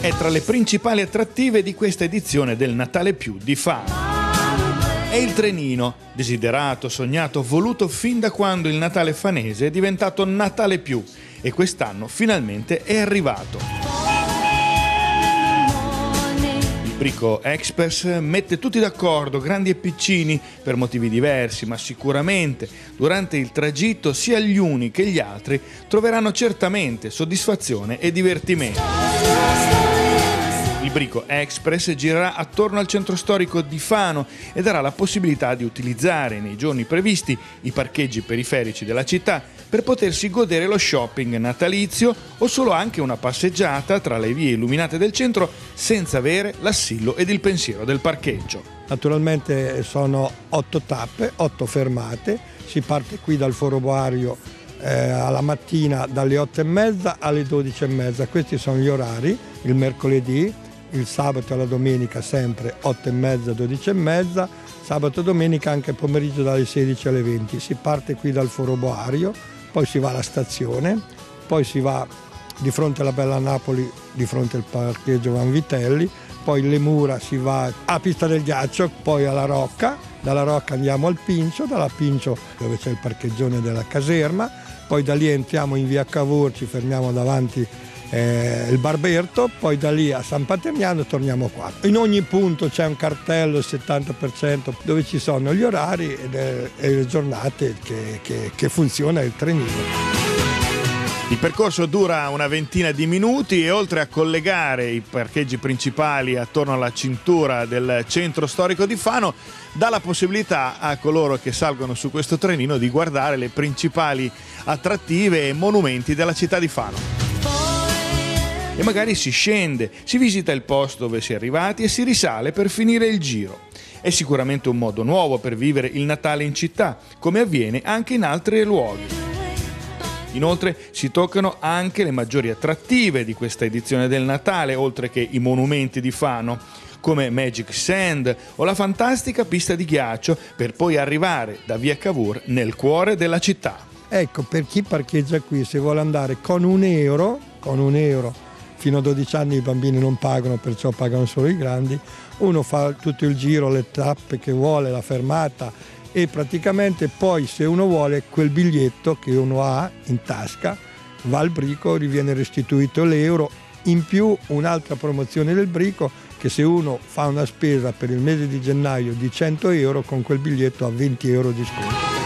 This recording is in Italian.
è tra le principali attrattive di questa edizione del Natale Più di Fano. È il trenino, desiderato, sognato, voluto fin da quando il Natale fanese è diventato Natale Più e quest'anno finalmente è arrivato. Il Brico Express mette tutti d'accordo, grandi e piccini, per motivi diversi, ma sicuramente durante il tragitto sia gli uni che gli altri troveranno certamente soddisfazione e divertimento. Il Brico Express girerà attorno al centro storico di Fano e darà la possibilità di utilizzare nei giorni previsti i parcheggi periferici della città per potersi godere lo shopping natalizio o solo anche una passeggiata tra le vie illuminate del centro senza avere l'assillo ed il pensiero del parcheggio. Naturalmente sono 8 tappe, 8 fermate, si parte qui dal Foro Boario alla mattina dalle 8:30 alle 12:30, questi sono gli orari, il mercoledì, il sabato e la domenica sempre 8:30, 12:30, sabato e domenica anche pomeriggio dalle 16 alle 20. Si parte qui dal Foro Boario, poi si va alla stazione, poi si va di fronte alla Bella Napoli, di fronte al parcheggio Vanvitelli, poi le Mura si va a Pista del Ghiaccio, poi alla Rocca, dalla Rocca andiamo al Pincio, dalla Pincio dove c'è il parcheggione della caserma, poi da lì entriamo in via Cavour, ci fermiamo davanti il Barberto, poi da lì a San Paterniano torniamo qua. In ogni punto c'è un cartello, il 70%, dove ci sono gli orari e le giornate che funziona il trenino. Il percorso dura una ventina di minuti e oltre a collegare i parcheggi principali attorno alla cintura del centro storico di Fano, dà la possibilità a coloro che salgono su questo trenino di guardare le principali attrattive e monumenti della città di Fano. E magari si scende, si visita il posto dove si è arrivati e si risale per finire il giro. È sicuramente un modo nuovo per vivere il Natale in città, come avviene anche in altri luoghi. Inoltre si toccano anche le maggiori attrattive di questa edizione del Natale, oltre che i monumenti di Fano, come Magic Sand o la fantastica pista di ghiaccio, per poi arrivare da via Cavour nel cuore della città. Ecco, per chi parcheggia qui, se vuole andare con un euro, fino a 12 anni i bambini non pagano, perciò pagano solo i grandi, uno fa tutto il giro, le tappe che vuole, la fermata, e praticamente poi se uno vuole quel biglietto che uno ha in tasca va al Brico, riviene restituito l'euro, in più un'altra promozione del Brico che se uno fa una spesa per il mese di gennaio di 100 euro con quel biglietto ha 20 euro di sconto.